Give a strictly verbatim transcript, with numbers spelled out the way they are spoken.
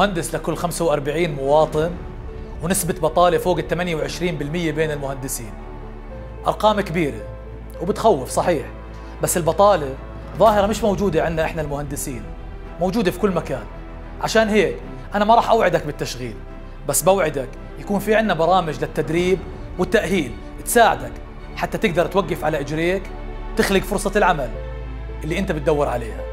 مهندس لكل خمسة وأربعين مواطن، ونسبة بطالة فوق ال ثمانية وعشرين بالمئة بين المهندسين. أرقام كبيرة وبتخوف صحيح، بس البطالة ظاهرة مش موجودة عندنا إحنا المهندسين، موجودة في كل مكان. عشان هيك أنا ما راح أوعدك بالتشغيل، بس بوعدك يكون في عندنا برامج للتدريب والتأهيل تساعدك حتى تقدر توقف على إجريك، تخلق فرصة العمل اللي أنت بتدور عليها.